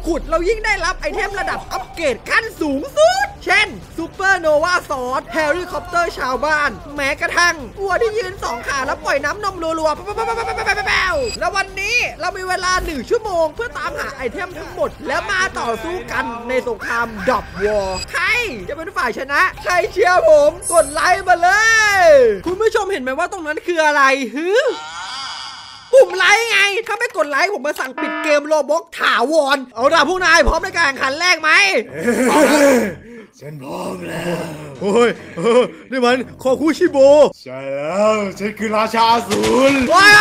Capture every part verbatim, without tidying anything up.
ขุดเรายิ่งได้รับไอเทมระดับอัปเกรดขั้นสูงสุดเช่นซูเปอร์โนวาซอสเฮลิคอปเตอร์ชาวบ้านแม้กระทั่งวัวที่ยืนสองขาแล้วปล่อยน้ำนมรัวๆแล้ววันนี้เรามีเวลาหนึ่งชั่วโมงเพื่อตามหาไอเทมทั้งหมดแล้วมาต่อสู้กันในสงครามดับวอร์ใครจะเป็นฝ่ายชนะใครเชียร์ผมกดไลค์มาเลยคุณผู้ชมเห็นไหมว่าตรงนั้นคืออะไรฮึปุ่มไลค์ไงถ้าไม่กดไลค์ผมมาสั่งปิดเกมโรบล็อกถาวรเอาล่ะพวกนายพร้อมในการแข่งขันแรกไหมฉันพร้อมแล้วโอ้ยนี่มันโคคุชิโบใช่แล้วฉันคือราชาอสูรว้าย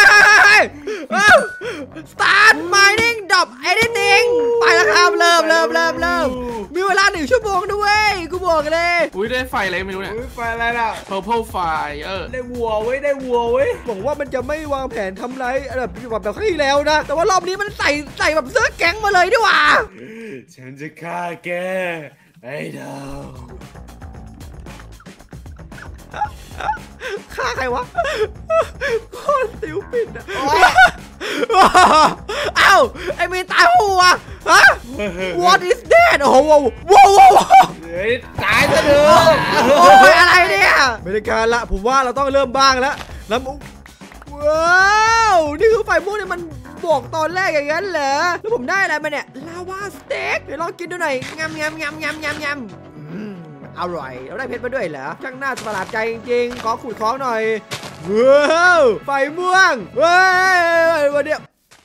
สตาร์ทไมนิ่งดับไอ้นี่ติงไปแล้วครับเริ่มเริ่มเริ่มเริ่มมีเวลาหนึ่งชั่วโมงด้วยกูบอกเลยอุ้ยได้ไฟอะไรไม่รู้เนี่ยไฟอะไรล่ะ Purple Fire ได้วัวไว้ได้วัวไว้บอกว่ามันจะไม่วางแผนทำร้ายแบบแบบแบบครั้งที่แล้วนะแต่ว่ารอบนี้มันใส่ใส่แบบเสื้อแก๊งมาเลยดีกว่าฉันจะฆ่าแกไอ้ดาวฆ่าใครวะโคตรสิวปิดอ่ะอ้าวไอ้มีตายหัวฮะ What is that โอ้โหว้าวตายซะเถอะโอ้ยอะไรเนี่ยไม่ได้การละผมว่าเราต้องเริ่มบ้างแล้วแล้วว้าวนี่คือไฟม่วงเนี่ยมันบอกตอนแรกอย่างนั้นเหรอแล้วผมได้อะไรมาเนี่ยลาวาสเต็กเดี๋ยวลองกินดูหน่อยงำงำงำงำงำงำอร่อยแล้วได้เพชรมาด้วยเหรอช่างน่าประหลาดใจจริงๆขอขุดของหน่อยว้าวไฟม่วงเฮ้ยวันเดียว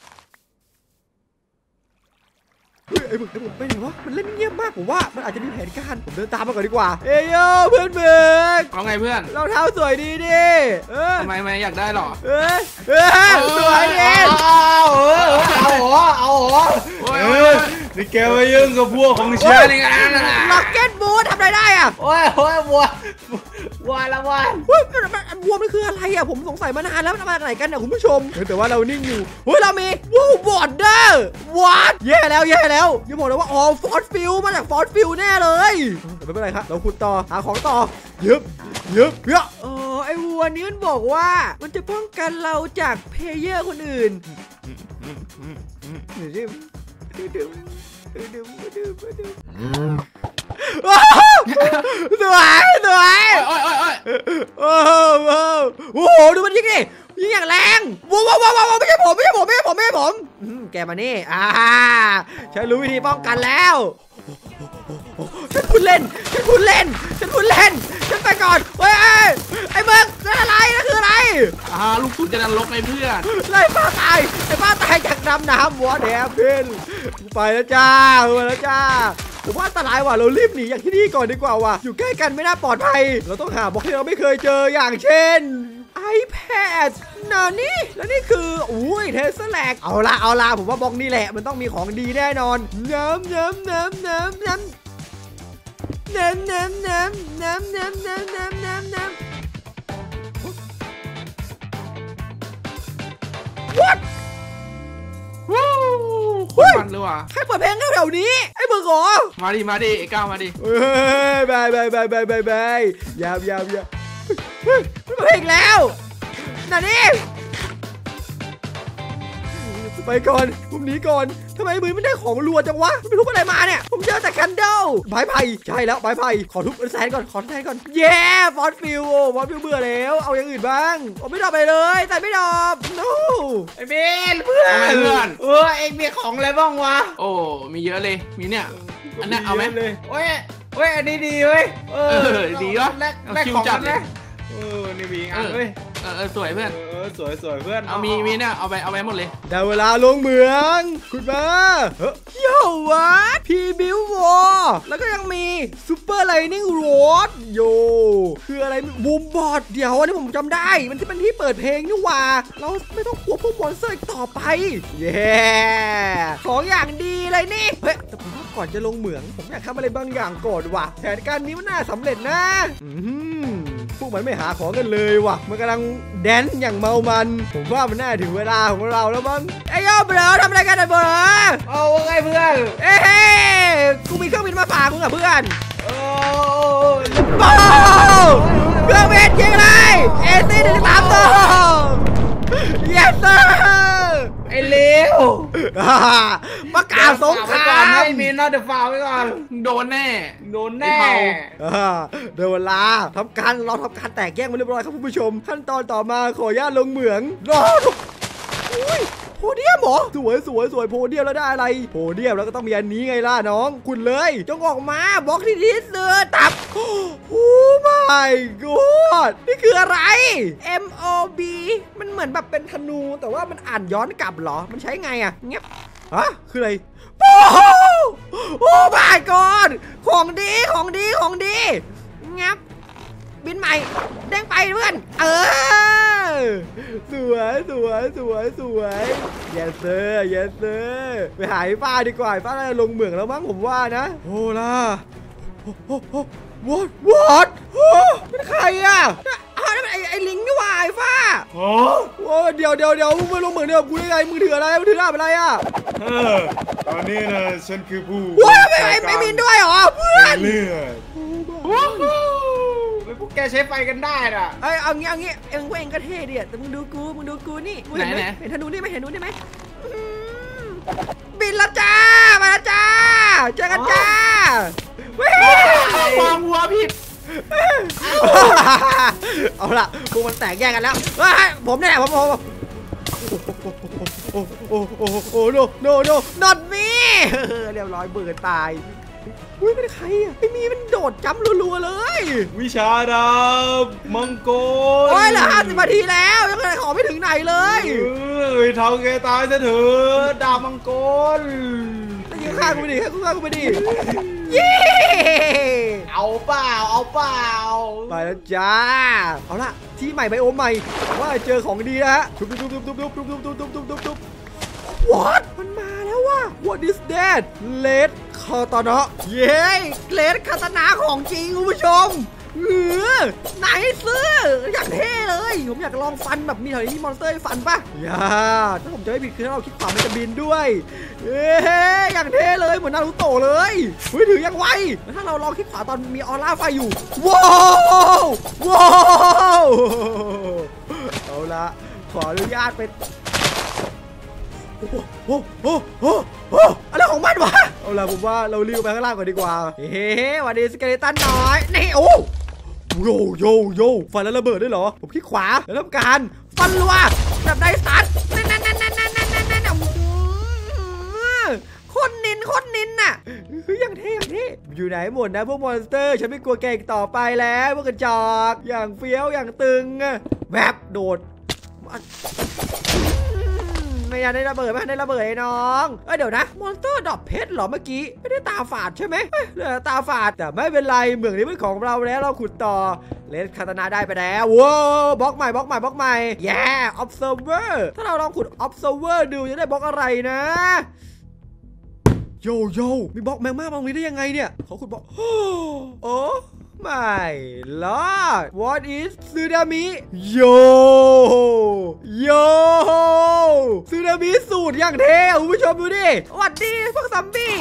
ไอ้มึงไอ้มึงไปไหนวะมันเล่นเงียบมากผมว่ามันอาจจะมีแผนการผมเดินตามมาก่อนดีกว่าเอ้ยโยเพื่อนเพื่อนเอาไงเพื่อนรองเท้าสวยดีดิทำไมไม่อยากได้หรอเอ้ยเอ้ยสวยดิเอาเอาหัวเอาหัวเฮ้ยนี่แกมายุ่งกับพวกของฉันนี่ไงล็อกเก็ตบูททำอะไรได้อ่ะโอ้ยโอ้ยวัววัวละวัวเฮ้ยวัวมันคืออะไรอ่ะผมสงสัยมานานแล้วมันมาจากไหนกันเนี่ยคุณผู้ชมแต่ว่าเรานิ่งอยู่เฮ้ยเรามีวู้บอร์ดเดอร์วัดแย่แล้วแย่แล้วอย่าบอกนะว่าอ๋อฟอสฟิลมาจากฟอสฟิลแน่เลยแต่ไม่เป็นไรครับเราขุดต่อหาของต่อเยอะเยอะเยอะเออไอ้วัวนี้มันบอกว่ามันจะป้องกันเราจากเพลเยอร์คนอื่นดื่มดื่มดื่มดื่มดื่มดื่มสวยสวยโอ้ยโอ้ยโอ้ยโอ้โหโอ้โหดูมันยิงดิยิงอย่างแรงว้าวว้าวว้าวไม่ใช่ผมไม่ใช่ผมไม่ใช่ผมไม่ใช่ผมแกมานี่อ่าฉันรู้วิธีป้องกันแล้วฉันพูดเล่นฉันพูดเล่นฉันพูดเล่นฉันไปก่อนเฮ้ยไอ้เบิร์กนั่นอะไรนั่นคืออะไรอ่าลูกตุ้นจะดันลกไอ้เพื่อนไล่ป้าตายไอ้ป้าตายจากน้ำน้ำวัวแดงเพื่อนไปแล้วจ้าไปแล้วจ้าผมว่าอันตรายว่ะเรารีบหนีอย่างที่นี่ก่อนดีกว่าว่ะอยู่ใกล้กันไม่น่าปลอดภัยเราต้องหาบล็อกที่เราไม่เคยเจออย่างเช่น iPad นานี่แล้วนี่คืออุ้ยเทสแลกเอาละเอาละผมว่าบล็อกนี่แหละมันต้องมีของดีแน่นอนน้ำน้ำน้ำน้ำน้ำน้ำน้ำน้ำน้ำน้ำน้ำน้ำน้ำน้ำ What วู้คนมันเลยว่ะใครเปิดเพลงแถวนี้ไอ้เบอร์ขอมาดิมาดิไอ้ก้าวมาดิเฮ้ยบายบายบายบายบายบายยาวยาวยาวเปิดเพลงแล้วนั่นนี่ไปก่อนผมหนีก่อนทำไมมือไม่ได้ของรัวจังวะไม่รู้อะไรมาเนี่ยผมเจอแต่แคนเดิลใบไผ่ใช่แล้วใบไผ่ขอทุบแสนก่อนขอแสนก่อนเย้ฟอสฟิลฟอสฟิลเบื่อแล้วเอาอย่างอื่นบ้างผมไม่ดรอปไปเลยแต่ไม่ดรอป no ไอ้เบนเพื่อนเพื่อนเออเอ็งมีของอะไรบ้างวะโอ้มีเยอะเลยมีเนี่ยอันนี้เอาไหมเลยโอ้ยโอ้ยอันนี้ดีเว้ยเออดีวะแลกแลกของเลยเออนี่มีอันเว้ยเออสวยเพื่อนเออสวยสวยเพื่อนเอามีมีเนี่ยเอาไปเอาไปหมดเลยได้เวลาลงเมืองคุณมาเฮ้ยโย่วัดพีบิววอแล้วก็ยังมีซูเปอร์ไลนิ่งโรดโยคืออะไรบูมบอร์ดเดี๋ยวอันนี้ผมจำได้มันที่เป็นที่เปิดเพลงนี่ว่าเราไม่ต้องกลัวพวกมอนสเตอร์อีกต่อไปเย้ของอย่างดีเลยนี่เฮ้ยแต่ผมว่าก่อนจะลงเหมืองผมอยากทำอะไรบางอย่างก่อนว่ะแผนการนี้มันน่าสำเร็จนะอืมพวกมันไม่หาของกันเลยว่ะมันกำลังแดนอย่างเมามันผมว่ามันน่าถึงเวลาของเราแล้วมั้งไอ้ย่อเบลอทำอะไรกันไอ้เบลอเอาไงเพื่อนเอ้กูมีเครื่องบินมาฝากมึงกับเพื่อนโอ้โอ้เครื่องบินยิงเลยเอซี่หนึ่งสามตัว yes sir ไอ้อ้เลวประกาศสงครามให้มีนอตเดอะฟาวไว้ก่อนโดนแน่โดนแน่เดี๋ยวเวลาทำการเราทำการแตกแยกมาเรียบร้อยครับคุณผู้ชมขั้นตอนต่อมาขออนุญาตลงเหมืองรออุ้ยโพเดียมเหรอสวยสวยสวยโพเดียมแล้วได้อะไรโพเดียมแล้วก็ต้องมีอันนี้ไงล่ะน้องคุณเลยจงออกมาบล็อกที่ดีเสือตับโอ้ my god นี่คืออะไร M O B มันเหมือนแบบเป็นธนูแต่ว่ามันอ่านย้อนกลับเหรอมันใช้ไงอะเงี้ยฮะคืออะไรโอ้โอ้ my god ของดีของดีของดีงับบินใหม่เด้งไปเพื่อนเออสวยสวยสวยสวย yes sir yes sir ไปหาไอ้ป้าดีกว่าป้าน่าจะลงเหมืองแล้วมั้งผมว่านะโอ้ล่ะ what what เป็นใครอ่ะอ้าวนั่นไอ้ไอ้ลิงนี่หว่าไอ้ฟ้าโอ้เดี๋ยวเดี๋ยวเดี๋ยวมึงมาลงเหมืองเดียวกูได้ไงมึงถืออะไรมึงถืออะไรอ่ะเออตอนนี้นะฉันคือผู้ว้าไม่ไม่ไม่มีด้วยเหรอเพื่อนเลือดพวกแกใช้ไฟกันได้น่ะไอ้เอางี้เอางี้เอ็งพวกเอ็งก็เท่ดิแต่มึงดูกูมึงดูกูนี่เห็นไหมเห็นธนูนี่ไหมเห็นธนูนี่ไหมบินแล้วจ้ามาแล้วจ้าเจอกันจ้าวางหัวผิดเอาล่ะพวกมันแตกแยกกันแล้วผมนี่แหละผมผมโอ้โอ้โอ้โอ้โนโนโน not me เรียบร้อยเบื่อตายอุ้ยเป็นใครอ่ะไอ้มีมันโดดจัมรัวๆเลยวิชาดาบมังกรโอ้ยเหลือห้าสิบนาทีแล้วยังไงขอไม่ถึงไหนเลยเฮ้ยเท่าแกตายซะเถอะดาบมังกรจะยิงข้ากูไปดิข้ากูข้ากูไปดิเย้เอาเปล่าเอาเปล่าไปแล้วจ้าเอาล่ะที่ใหม่ไบโอมใหม่ว่าเจอของดีนะฮะทุบทุบทุบทุบทุบทุบทุบทุบทุบทุบทุบทุบ what มันมาแล้วว่ะ what is that เลดคาตานะเย้เลดคาตานะของจริงคุณผู้ชมเออไหนซื้ออยากเท่เลยผมอยากลองฟันแบบมีแถวนี้มอนสเตอร์ฟันปะอย่าถ้าผมจะไม่ผิดคือถ้าเราคิดขวามันจะบินด้วยเอ๊ะอยากเท่เลยเหมือนนารูโตะเลยเฮ้ยถือยังไวแล้วถ้าเราลองคิดขวาตอนมีออร่าไฟอยู่ว้าวว้าวเอาละขออนุญาตเป็นโอ้โหโอ้โหโอ้อะไรของมันวะเอาละผมว่าเรารีบไปข้างล่างก่อนดีกว่าเฮ้วันนี้สเกเลตันน้อยนี่โอ้โยโยโยฟันแล้วระเบิดด้วยเหรอผมคลิกขวาแล้วทำการฟันรัวแบบไดสตันนั่นนั่นนั่นนั่นนั่นนั่นนั่นนั่นคนนินคนนินน่ะคืออย่างเท่อย่างเท่อยู่ไหนหมดนะพวกมอนสเตอร์ฉันไม่กลัวแกอีกต่อไปแล้วพวกกระจอกอย่างเฟี้ยวอย่างตึงแบบโดดไม่ได้ระเบิดไม่ได้ระเบิดไอ้น้องเอ้ยเดี๋ยวนะมอนสเตอร์ดอกเพชรเหรอเมื่อกี้ไม่ได้ตาฝาดใช่ไหมเหลือตาฝาดแต่ไม่เป็นไรเหมืองนี้เป็นของเราแล้วเราขุดต่อเลสคาตานาได้ไปแล้วว้าวบล็อกใหม่บล็อกใหม่บล็อกใหม่แย่ observer ถ้าเราลองขุด observer ดูจะได้บล็อกอะไรนะโยโย่มีบล็อกแมงม่าบางนี้ได้ยังไงเนี่ยเขาขุดบล็อกโอ้ไม่ลอด what is ซึนามิโยโยซึนามิสูตรอย่างเท่คุณผู้ชมดูดิสวัสดีพวกซัมบี้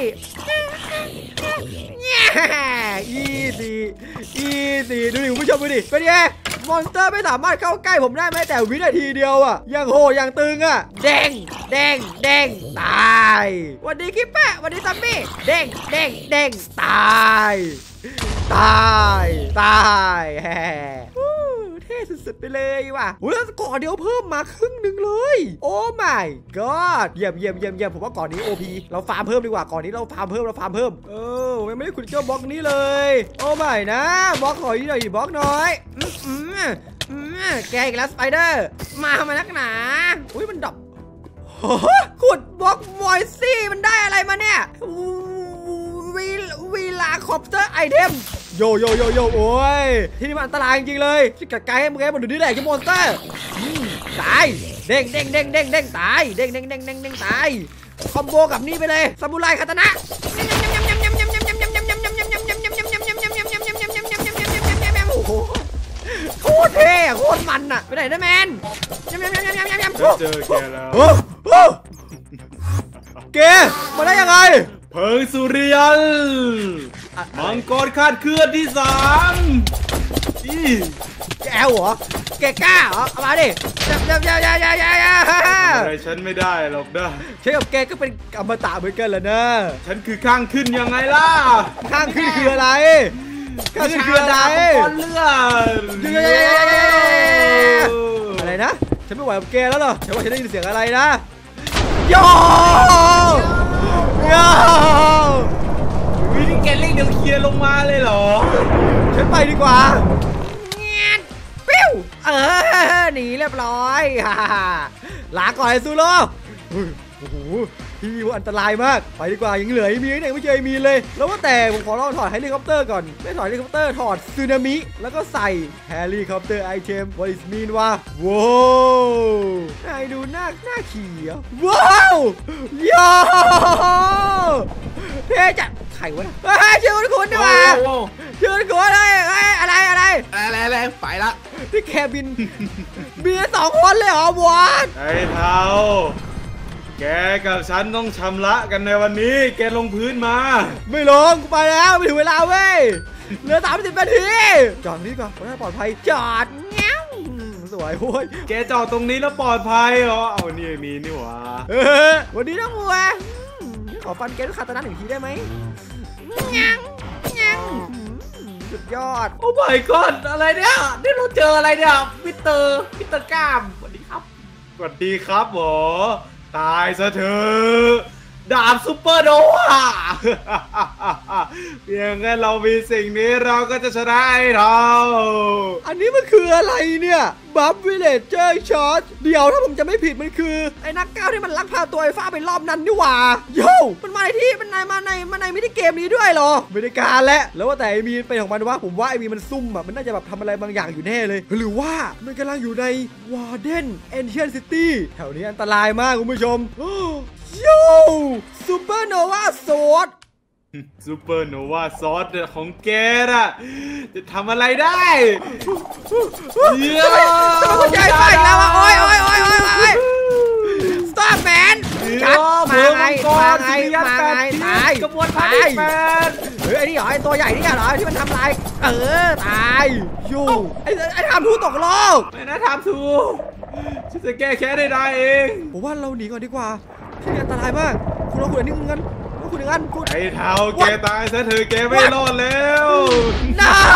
อีซีอีซีดูดิคุณผู้ชมดูดิเป็นไงมอนสเตอร์ไม่สามารถเข้าใกล้ผมได้แม้แต่วินาทีเดียวอ่ะยังโหยังตึงอ่ะเด้งเด้งเด้งตายสวัสดีคิปแปะสวัสดีซัมบี้เด้งเด้งเด้งตายตายตายแฮ่เท่สุดๆไปเลยว่ะโอ้ยแล้วก่อนเดียวเพิ่มมาครึ่งหนึ่งเลยโอ้ my god เยี่ยมเยี่ยมเยี่ยมเยี่ยมผมว่าก่อนนี้ โอ พี เราฟาร์มเพิ่มดีกว่าก่อนนี้เราฟาร์มเพิ่มเราฟาร์มเพิ่มเออผมยังไม่ได้ขุดเจ้าบล็อกนี้เลยโอ้ไม่นะบล็อกหน่อยหน่อยบล็อกน้อยอืมอืมอืมแกอีกแล้วสไปเดอร์มาทำไมนักหนาอุ้ยมันดับขุดบล็อกมอยซี่มันได้อะไรมาเนี่ยวีวีลาคอปเตอร์ไอเทมโยโยโยโยโอ้ยที่นี่มันอันตรายจริงๆเลยที่กัดไกด์มึงไงมันดูดิแหละที่มอนสเตอร์ตายเด้งเด้งเด้งเด้งเด้งตายเด้งเด้งเด้งเด้งเด้งตายคอมโบกับนี่ไปเลยซามูไรคาตานะโอ้โหโคตรเท่โคตรมันอะไปไหนนะแมนยำยำยำยำยำยำยำเจอแกแล้วแกมาได้ยังไงเพิงสุริยันมังกรคาดเคลื่อนที่สามอีแกแอลเหรอแกกล้าเหรอเอามาดิยับยับยับยับยับยับยับอะไรฉันไม่ได้หรอกนะฉันกับแกก็เป็นอมตะเหมือนกันแหละนะฉันคือข้างขึ้นยังไงล่ะข้างขึ้นคืออะไรข้างขึ้นคืออะไรก้อนเลือดอะไรนะฉันไม่ไหวกับแกแล้วเหรอฉันว่าฉันได้ยินเสียงอะไรนะโย่โย่วิธีแกเล่งเดี๋ยวเคลียร์ลงมาเลยเหรอฉันไปดีกว่าเงี้ยปิ้วเออหนีเรียบร้อยลาก่อนไอ้ซูโร่โอ้โหพี่มีอันตรายมากไปดีกว่ายังเหลือไอ้มีไหนไม่เจอไอ้มีเลยแล้วว่าแต่ผมขอลองถอดเฮลิคอปเตอร์ก่อนไม่ถอดเฮลิคอปเตอร์ถอดสึนามิแล้วก็ใส่เฮลิคอปเตอร์ไอเทม what is mean วะว้าวนายดูหน้าหน้าขี่อ่ะว้าวย่าเท่จัดไข่วะเฮ้ยชื่อคุณคุณดีกว่าชื่อคุณคุณเลยเฮ้ยอะไรอะไรอะไรอะไรไปละที่แคบินมีสองคนเลยเหรอวอดไอ้เท้าแกกับฉันต้องชำระกันในวันนี้แกลงพื้นมาไม่ลงกูไปแล้วไม่ถึงเวลาเว้ยเหลือสามสิบนาทีจอดนี่ก่อนเพื่อปลอดภัยจอดเงี้ยสวยโว้ยแกจอดตรงนี้แล้วปลอดภัยเหรอเอานี่มีนี่หว่าวันนี้น้องวัวขอฟันแกด้วยคาตานะหนึ่งทีได้ไหมยังยังสุดยอดโอ้ my god อะไรเนี่ยนี่เราเจออะไรเนี่ยมิสเตอร์มิสเตอร์ก้ามสวัสดีครับสวัสดีครับหมอตายซะเถอะดาบซุปเปอร์โนวาเพียงแค่เรามีสิ่งนี้เราก็จะชนะไอ้เราอันนี้มันคืออะไรเนี่ยบัฟวิลเลจเจอร์ช็อตเดี๋ยวถ้าผมจะไม่ผิดมันคือไอ้นักก้าวที่มันลักพาตัวไอ้ฟ้าไปรอบนั้นนี่หว่าโย่มันมาในที่มันในมาในมาในมินิเกมนี้ด้วยเหรอไม่ได้การแล้วแล้วว่าแต่ไอ้มีเป็นของมันว่าผมว่าไอ้มีมันซุ่มอ่ะมันน่าจะแบบทำอะไรบางอย่างอยู่แน่เลยหรือว่ามันกำลังอยู่ในวาร์เดนเอนเชียนซิตี้แถวนี้อันตรายมากคุณผู้ชมโย่ซูเปอร์โนวาซอสซูเปอร์โนวาซอสของแกอะจะทำอะไรได้เยอะจะใจไปแล้วอ่ะโอ้ยโอ้ยโอ้ยโอ้ยโอ้ยสตาร์แมนชัดมาไงมาไงมาไงตายกระบวนการแมนเฮ้ยไอ้นี่เหรอไอ้ตัวใหญ่นี่เหรอที่มันทำอะไรเออตายอยู่ไอ้ไอ้ทำทูตกโลกไม่นะทำทูฉันจะแก้แค้นได้เองผมว่าเราหนีก่อนดีกว่าที่นี่อันตรายมากคุณเราคุณอันนี้มึงกันคุณอย่างนั้นคุณไอ้เท้าแกตายซะเธอแกไม่รอดแล้วน้า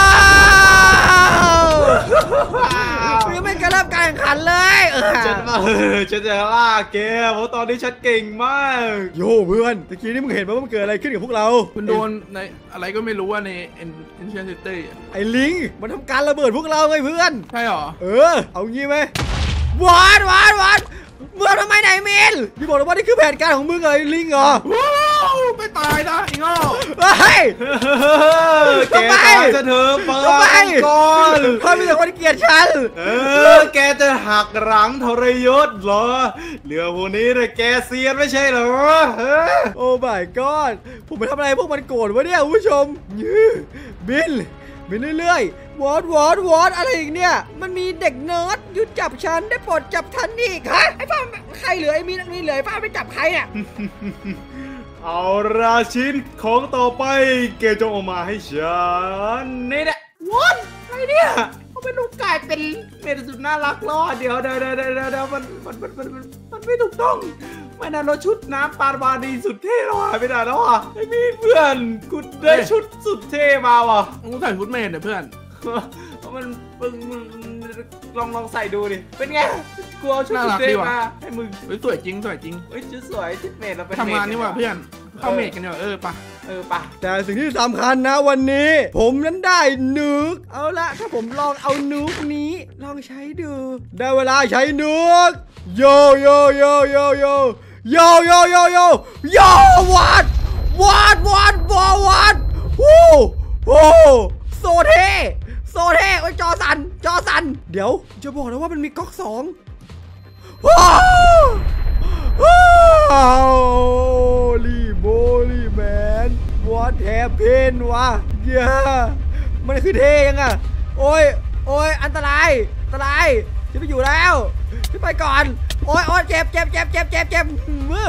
ยังไม่กระเริ่มการแข่งขันเลยฉันมาฉันจะล่าแกเพราะตอนนี้ฉันเก่งมากโย่เพื่อนตะกี้นี่มึงเห็นว่ามันเกิดอะไรขึ้นกับพวกเราคุณโดนในอะไรก็ไม่รู้ว่าในเอ็นเอ็นเชียนซิตี้ไอ้ลิงมันทำการระเบิดพวกเราไงเพื่อนใช่หรอเออเอางี้ไหมวานวานวานเมื่อทำไมไหนมินพี่บอกเลยว่านี่คือแผนการของมึงเลยลิงเหรอไม่ตายนะอีงอเฮ้ยแกตายจะเถอะเปิดก่อนเพื่อนมีแต่คนเกลียดฉันเออแกจะหักหลังทรยศเหรอเรือพวกนี้เนี่ยแกเซียนไม่ใช่เหรอโอ้ my god ผมไปทำอะไรพวกมันโกรธวะเนี่ยผู้ชมบินบินเรื่อยๆวอดวอดวอดอะไรอีกเนี่ยมันมีเด็กเนิร์ดหยุดจับฉันได้โปรดจับฉันอีกฮะไอ้ฟ้าใครเหลือไอ้มีนักนี้เหลือไอ้ฟ้าไปจับใครอ่ะเอาราชิ้นของต่อไปเกจงออกมาให้ฉันนี่แหละวอดอะไรเนี่ยเขาเป็นลูกกลายเป็นเมดสุดน่ารักล้อเดี๋ยวเดี๋ยวเดี๋ยวเดี๋ยวมันมันมันมันมันไม่ถูกต้องไม่น่ารถชุดน้ำปาบาดีสุดเท่เราหายไปไหนแล้วอ่ะไอ้มีเพื่อนกูได้ชุดสุดเท่มาว่ะกูใส่ชุดเมดเนี่ยเพื่อนมันมึงลองลองใส่ดูดิเป็นไงกลัวชุดสุดเท่มาให้มึงสวยจริงสวยจริงเฮ้ยชุดสวยชุดเมดเราไปทำงานนี่ว่ะเพื่อนเข้าเมดกันเนี่ยเออปะเออปะแต่สิ่งที่สำคัญนะวันนี้ผมนั้นได้นุกเอาละถ้าผมลองเอานุกนี้ลองใช้ดูได้เวลาใช้นุกโยโยโยโยโยโยโยโยโยโยวัดวัดวัดวัดวัดโอ้โหโซเทโซเทโอ้ยจอสันจอสันเดี๋ยวจะบอกนะว่ามันมีก๊อกสองว้าวลีโบลีแมนวอทแฮปเพนวะเย้มันคือเทยังอ่ะโอ้ยโอ้ยอันตรายอันตรายจะไปอยู่แล้วจะไปก่อนโอ้ยโอ้ยเจ็บเจ็บเจ็บเจ็บเจ็บเจ็บมือ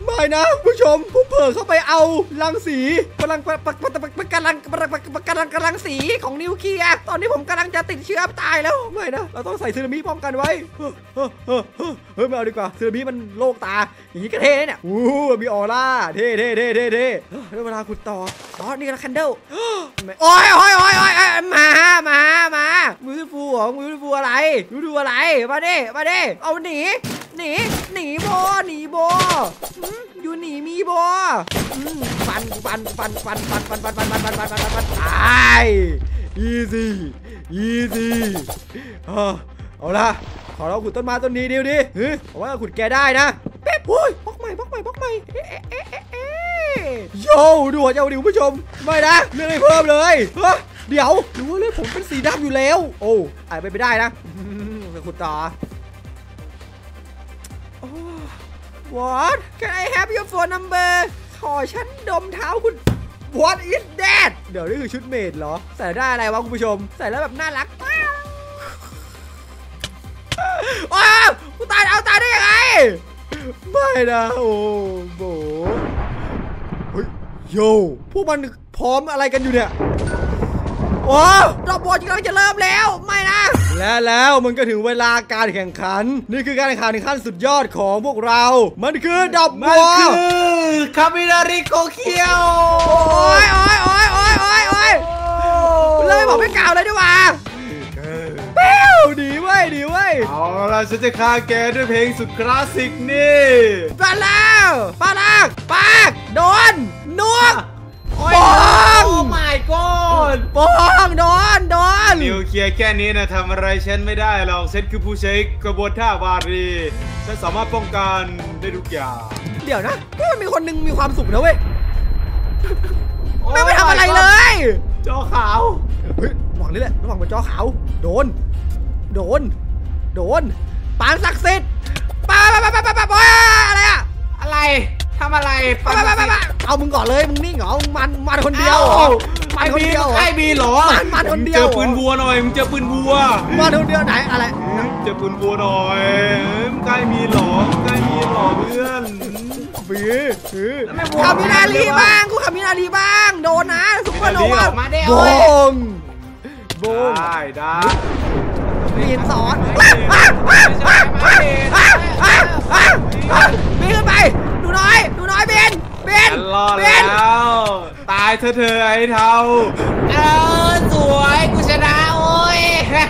ไม่นะผู้ชมผมเผลอเข้าไปเอารังสีพลังพลังพลังพลังพลังกำลังกำลังสีของนิวเคลียร์ตอนนี้ผมกำลังจะติดเชื้อตายแล้วไม่นะเราต้องใส่ซึนามิป้องกันไว้เฮ้ยเฮ้ยไม่เอาดีกว่าซึนามิมันโลกตาอย่างนี้ก็เท่เนี่ยอู้มีออร่าเท่เท่เท่เท่เท่ได้เวลาขุดต่ออ๋อนี่ก็แคนเดิลโอ้ยโอ้ยโอ้ยโอ้ยมามามามือฟูเหรอมือฟูอะไรมือฟูอะไรมาดิมาดิเอาหนีหนีหนีโบหนีโบอยู่หนีมีโบฟันฟันฟันฟันฟันฟันฟันฟันฟันฟันฟันฟันฟันตายอีซี่อีซี่เอาละขอเราขุดต้นไม้ต้นนี้เดียวดิเฮ้ยผมว่าขุดแกได้นะเป๊ะโอ้ยบล็อกใหม่บล็อกใหม่บล็อกใหม่โย่ดูหัวเจ้าดิผู้ชมไม่นะเรื่องอะไรเพิ่มเลยเดี๋ยวดูว่าเรื่องผมเป็นสีดำอยู่แล้วโอ้อาจไปไม่ได้นะจะขุดต่อ What Can I have your phone number ขอฉันดมเท้าคุณ What is that เดี๋ยวนี่คือชุดเมดเหรอใส่ได้อะไรวะคุณผู้ชมใส่แล้วแบบน่ารักว้าวกูตายเอาตายได้ยังไงไม่นะโอ้โหเฮ้ยโย่พวกมันพร้อมอะไรกันอยู่เนี่ยโอ้รอบบอลกำลังจะเริ่มแล้วไม่นะและแล้วมันก็ถึงเวลาการแข่งขันนี่คือการแข่งขันขั้นสุดยอดของพวกเรามันคือดอบบอลมันคือคามินาริโกเคียวโอ้ยโอ้ยโอ้ยโอ้ยโอ้ยโอ้ยเลยบอกไม่กล่าวเลยดีกว่าเป้วดีเว้ยดีเว้ยเอาล่ะฉันจะฆ่าแกด้วยเพลงสุดคลาสสิกนี่ไปแล้วปาลากปากโดนนวกโอ้ยโอ้ my god ปองโดนโดนนิวเคลียร์แค่นี้นะทำอะไรฉันไม่ได้หรอกฉันคือผู้ใช้กระบวนท่าวารีฉันสามารถป้องกันได้ทุกอย่างเดี๋ยวนะมันมีคนนึงมีความสุขนะเว้ยไม่ไปทำอะไรเลยจอขาวเฮ้ยหวังนี่แหละระหว่างเป็นจอขาวโดนโดนโดนปานศักดิ์สิทธิ์ปาปาปาปาปาปาอะไรอะอะไรทำอะไรปาปาปาปาเอามึงก่อนเลยมึงนี่เหรอมันมันคนเดียวมันคนเดียวไอ้บีเหรอมันมันคนเดียวเจอปืนวัวหน่อยมึงเจอปืนวัวมันคนเดียวไหนอะไรเจอปืนวัวหน่อยมึงใกล้มีหรอใกล้มีหรอเพื่อนบีคามินารีบ้างกูคามินารีบ้างโดนนะซุปเปอร์โนวามาได้โบงโบงได้ได้ปีนสอนปีนขึ้นไปดูน้อยดูน้อยเบนเบนเบนตายเธอเธอไอ้เทาเออสวยกูชนะโอ้ย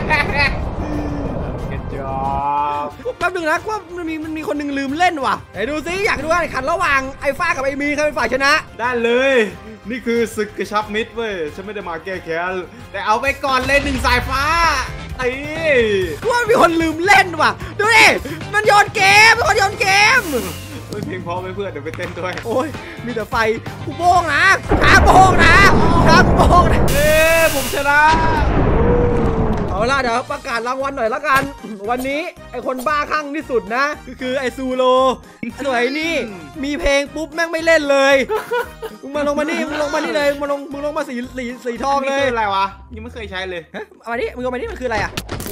เก็บจอบแป๊บนึงนะว่ามันมีมันมีคนหนึ่งลืมเล่นว่ะไหนดูซิอยากดูอะไรขันระหว่างไอ้ฟ้ากับไอ้มีใครเป็นฝ่ายชนะได้เลยนี่คือศึกกระชับมิตรเว้ยฉันไม่ได้มาแก้แค้นแต่เอาไปก่อนเลยหนึ่งสายฟ้าไอ้ว่ามีคนลืมเล่นว่ะดูดิมันโยนเกมมันโยนเกมเพลงพอไหมเพื่อนเดี๋ยวไปเต้นด้วยโอ้ยมีแต่ไฟกูโป้งนะขาโป้งนะขาโป้งนะเอ้ผมชนะเอาล่ะเดี๋ยวประกาศรางวัลหน่อยละกันวันนี้ไอคนบ้าคลั่งที่สุดนะก็คือไอซูโรสวยนี่มีเพลงปุ๊บแม่งไม่เล่นเลยมึงมาลงมานี่มึงลงมานี่เลยมึงลงมึงลงมาสีสีสีทองเลยอะไรวะยังไม่เคยใช้เลยฮะเอามานี่มึงเอามานี่มันคืออะไรอ่ะ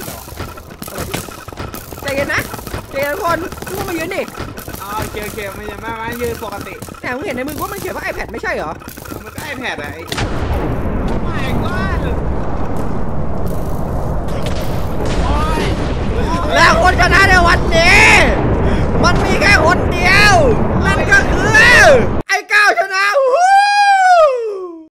ใจเย็นนะใจเย็นทุกคนทุกคนมายืนดิอ๋อโอเคโอเคมันยังไม่ไม่ยืนปกติแต่มึงเห็นในมือว่ามันเขียนว่า iPad ไม่ใช่เหรอมันก็ iPad อะ